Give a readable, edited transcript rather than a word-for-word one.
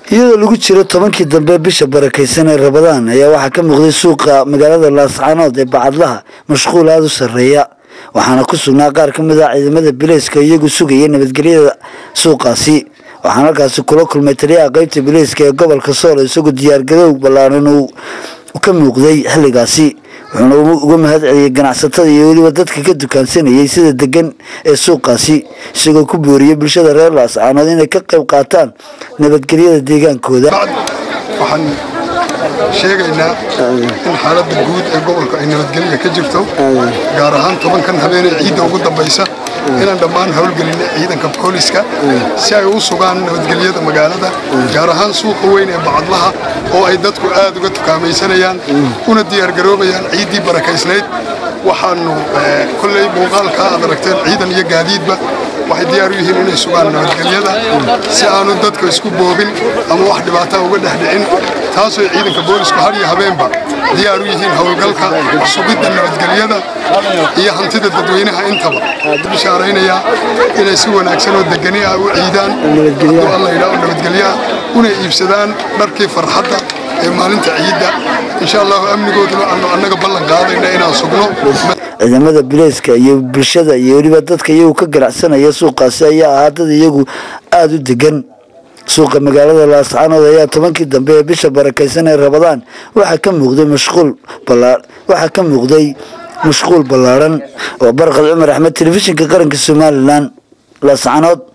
iyadoo lagu jiro tobankii dambe bisha barakeysan ee Ramadaan ayaa waxa ka muuqday suuqa magaalada Laascaanood ee bacadlaha mashquul aad u sareeya waxaana ku sugnaa qaar ka mid ah ciidamada bilayska iyagu sugaya nabadgelyada suuqaasi waxaana halkaas kula kulmay taliyaha qaybta bilayska ee gobolka Sool isagoo diyaar garow balaaran uu ka muuqday xilligaasi wuxuuna uga mahadceliyay ganacsatada iyo waliba dadka ka dukaansanayay sida degan ee suuqaasi isagoo ku booriyay bulshada reer Laascaanood inay ka qayb qaataan nabadgelyada deegaankooda waxaan sheegaynaa in xaaladda guud ee gobolka ay nabadgelyo ka jirto gaar ahaan tobankan habeenay ciidda ugu dambaysa inaan dhammaan hawlgelinay ciidanka booliska si ay u sugaan nabadgelyada magaalada gaar ahaan suuqa weyn ee bacadlaha oo ay dadku aad uga tukaamaysanayaan una diyaar garoobayaan ciiddii barakaysnayd waxaanu kulley muuqaalka aad aragteen ciidan iyo gaadiidba waxay diyaar u yihiin inay sugaan nabadgelyada si aanu dadka isku boobin ama wax dhibaato uga dhexdhicin taasoo ciidanka boolisku har iyo habeenba diyaar u yihiin hawlgalka sugidda nabadgelyada iyo hantida dadweynaha intaba bishaaraynaya inay si wanaagsan oo degani ah u ciidaan hadduu alla yidhaahdo nabadgelyaha una iibsadaan dharkii farxadda ee maalinta ciidda insha allahu amnigooduna aanu annaga ballan qaadayna inaan sugno ciidamada bilayska iyo bulshada iyo waliba dadka iyagu ka ganacsanaya suuqaasi ayaa ahaa dad iyagu aad u degan suuqa magaalada Laascaanood ayaa tobankii dambe ee bisha barakeysan ee Ramadaan waxa ka muuqday mashquul ballaaran oo Barqad Cumar Axmed telefishinka qaranka Soomaaliland Laascaanood.